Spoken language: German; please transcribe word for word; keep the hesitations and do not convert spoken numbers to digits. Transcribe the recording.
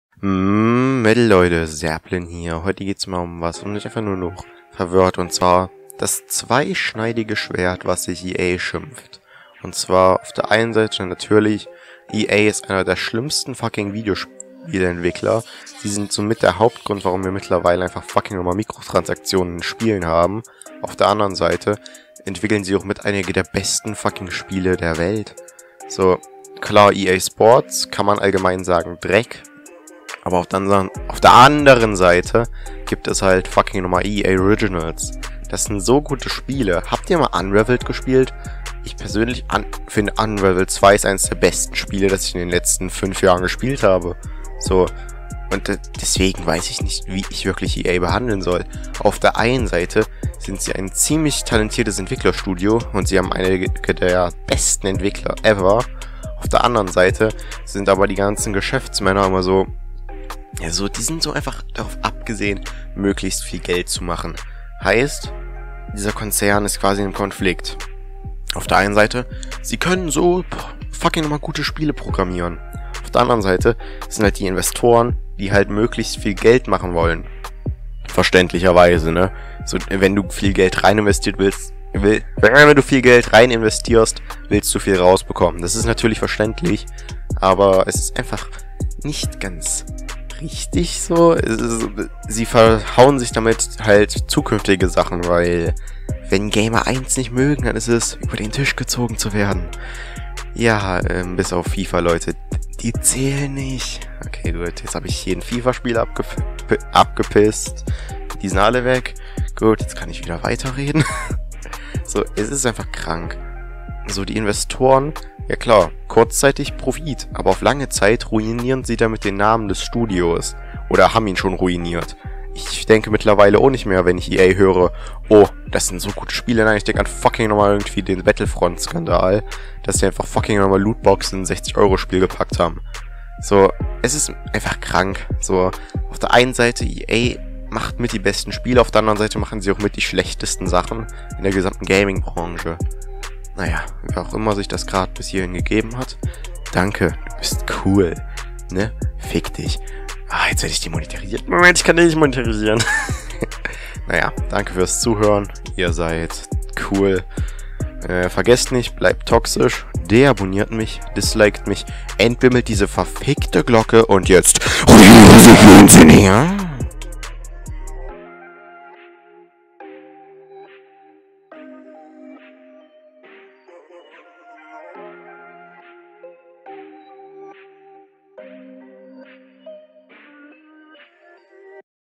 Mm, Metal Leute, Serplin hier. Heute geht's mal um was und nicht einfach nur noch verwirrt. Und zwar das zweischneidige Schwert, was sich E A schimpft. Und zwar auf der einen Seite natürlich, E A ist einer der schlimmsten fucking Videospieleentwickler. Sie sind somit der Hauptgrund, warum wir mittlerweile einfach fucking nochmal Mikrotransaktionen in Spielen haben. Auf der anderen Seite entwickeln sie auch mit einige der besten fucking Spiele der Welt. So, klar, E A Sports kann man allgemein sagen Dreck. Aber auf der, anderen, auf der anderen Seite gibt es halt fucking nochmal E A Originals. Das sind so gute Spiele. Habt ihr mal Unraveled gespielt? Ich persönlich un finde Unraveled zwei ist eines der besten Spiele, das ich in den letzten fünf Jahren gespielt habe. So. Und äh, deswegen weiß ich nicht, wie ich wirklich E A behandeln soll. Auf der einen Seite sind sie ein ziemlich talentiertes Entwicklerstudio und sie haben einige der besten Entwickler ever. Auf der anderen Seite sind aber die ganzen Geschäftsmänner immer so, ja, so, die sind so einfach darauf abgesehen, möglichst viel Geld zu machen. Heißt, dieser Konzern ist quasi im Konflikt. Auf der einen Seite, sie können so fucking nochmal gute Spiele programmieren. Auf der anderen Seite sind halt die Investoren, die halt möglichst viel Geld machen wollen. Verständlicherweise, ne? So, wenn du viel Geld rein investiert willst, will, wenn du viel Geld rein investierst, willst du viel rausbekommen. Das ist natürlich verständlich, aber es ist einfach nicht ganz richtig so. Ist, sie verhauen sich damit halt zukünftige Sachen, weil wenn Gamer eins nicht mögen, dann ist es, über den Tisch gezogen zu werden. Ja, ähm, bis auf FIFA, Leute. Die zählen nicht. Okay, gut, jetzt habe ich jeden FIFA-Spieler abgep abgepisst. Die sind alle weg. Gut, jetzt kann ich wieder weiterreden. So, es ist einfach krank. So, die Investoren, ja klar, kurzzeitig Profit, aber auf lange Zeit ruinieren sie damit den Namen des Studios. Oder haben ihn schon ruiniert. Ich denke mittlerweile auch nicht mehr, wenn ich E A höre, oh, das sind so gute Spiele. Nein, ich denke an fucking nochmal irgendwie den Battlefront-Skandal, dass sie einfach fucking nochmal Lootboxen in ein sechzig Euro Spiel gepackt haben. So, es ist einfach krank. So, auf der einen Seite, E A macht mit die besten Spiele, auf der anderen Seite machen sie auch mit die schlechtesten Sachen in der gesamten Gaming-Branche. Naja, wer auch immer sich das gerade bis hierhin gegeben hat, danke, du bist cool, ne? Fick dich. Ah, jetzt werde ich demonetarisiert. Moment, ich kann dich nicht monetarisieren. Naja, danke fürs Zuhören. Ihr seid cool. Äh, vergesst nicht, bleibt toxisch. Deabonniert mich, disliked mich, entbimmelt diese verfickte Glocke und jetzt...